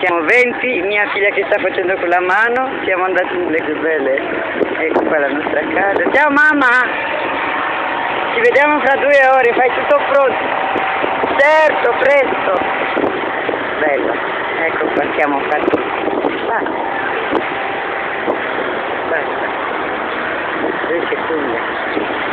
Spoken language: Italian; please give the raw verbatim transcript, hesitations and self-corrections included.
Siamo venti, mia figlia che sta facendo con la mano, siamo andati in le belle. Ecco qua la nostra casa. Ciao mamma! Ci vediamo fra due ore, fai tutto pronto. Certo, presto. Bello, ecco qua siamo fatti. Basta. Basta. Dove c'è figlia?